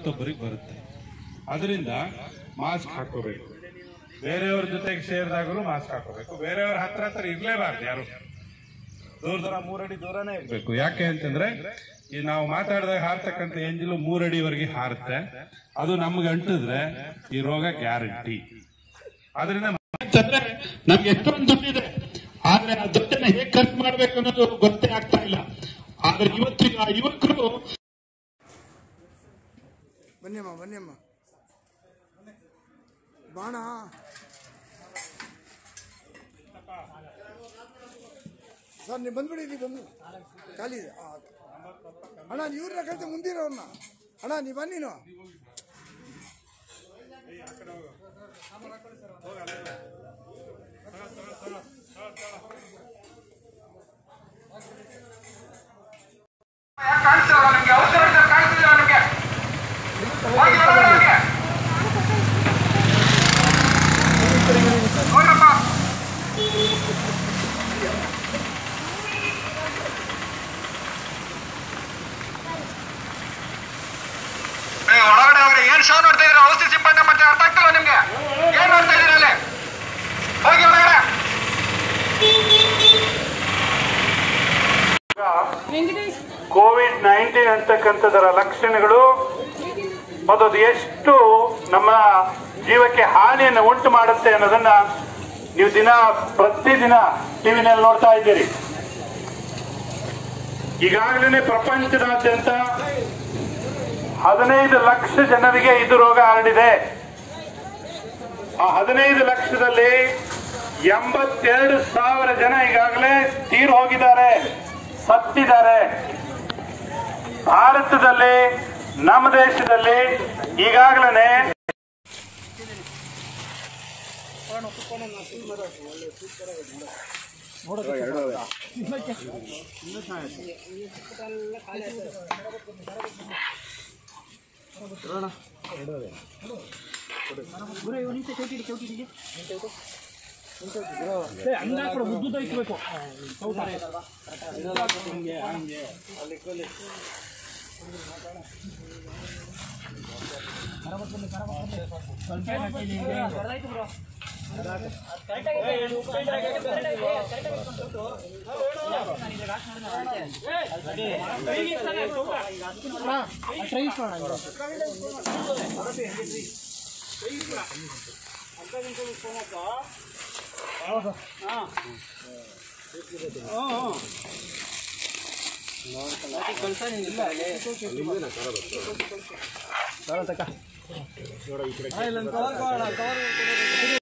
ಮತ್ತೊಬ್ಬರಿಗೆ ಬರುತ್ತೆ. ಅದರಿಂದ ಮಾಸ್ಕ್ ಹಾಕೋಬೇಕು. ಬೇರೆಯವ್ರ ಜೊತೆಗೆ ಸೇರಿದಾಗಲೂ ಮಾಸ್ಕ್ ಹಾಕೋಬೇಕು. ಬೇರೆಯವ್ರ ಹತ್ರ ಇರ್ಲೇಬಾರ್ದು. ಯಾರು ದೂರ 3 ಅಡಿ ದೂರನೇ ಇರಬೇಕು. ಯಾಕೆ ಅಂತಂದ್ರೆ ಈ ನಾವು ಮಾತಾಡಿದಾಗ ಹಾರ್ತಕ್ಕಂಥ ಎಂಜಿಲು 3 ಅಡಿವರೆಗೆ ಹಾರುತ್ತೆ. ಅದು ನಮ್ಗೆ ಅಂಟಿದ್ರೆ ಈ ರೋಗ ಗ್ಯಾರಂಟಿ. ಅದರಿಂದ ನಮ್ಗೆ ಎಷ್ಟೊಂದು ದುಡ್ಡಿದೆ, ಆದ್ರೆ ಆ ದುಡ್ಡನ್ನ ಹೇಗೆ ಖರ್ಚು ಮಾಡ್ಬೇಕು ಅನ್ನೋದು ಗೊತ್ತೇ ಆಗ್ತಾ ಇಲ್ಲ. ಆದ್ರೆ ಇವತ್ತಿನ ಯುವಕರು ಬನ್ನಿಯಮ್ಮ ಬಾಣ ಸರ್, ನೀವು ಬಂದ್ಬಿಡಿ, ನೀವು ಬಂದು ಖಾಲಿ ಇದೆ ಅಣ್ಣ. ಇವ್ರನ್ನ ಕಳಿಸಿ ಮುಂದಿರೋನ್ನ ಅಣ್ಣ, ನೀವು ಬನ್ನಿ. ನೀನು ಒಳಗಡೆ ಹೋಗ್ರಿ. ಏನ್ ಶೋ ನೋಡ್ತಾ ಇದ್ರೆ ಔಷಧಿ ಸಿಂಪಡಣೆ ಮಾಡ್ತಾರೆ, ಅರ್ಥ ಆಗ್ತಿಲ್ಲ ನಿಮ್ಗೆ? ಏನ್ ನೋಡ್ತಾ ಇದೀರ ಅಲ್ಲಿ? ಹೋಗಿ ಒಳಗಡೆ. ಕೋವಿಡ್-19 ಅಂತಕ್ಕಂಥದರ ಲಕ್ಷಣಗಳು ಮತ್ತು ಅದು ಎಷ್ಟು ನಮ್ಮ ಜೀವಕ್ಕೆ ಹಾನಿಯನ್ನು ಉಂಟು ಮಾಡುತ್ತೆ ಅನ್ನೋದನ್ನ ನೀವು ಪ್ರತಿದಿನ ಟಿವಿನಲ್ಲಿ ನೋಡ್ತಾ ಇದ್ದೀರಿ. ಈಗಾಗಲೇ ಪ್ರಪಂಚದಾದ್ಯಂತ 15 ಲಕ್ಷ ಜನರಿಗೆ ಇದು ರೋಗ ಹರಡಿದೆ. ಆ 15 ಲಕ್ಷದಲ್ಲಿ 82,000 ಜನ ಈಗಾಗಲೇ ತೀರು ಹೋಗಿದ್ದಾರೆ, ಸತ್ತಿದ್ದಾರೆ. ಭಾರತದಲ್ಲಿ, ನಮ್ಮ ದೇಶದಲ್ಲಿ ಈಗಾಗಲೇ ಕವರ್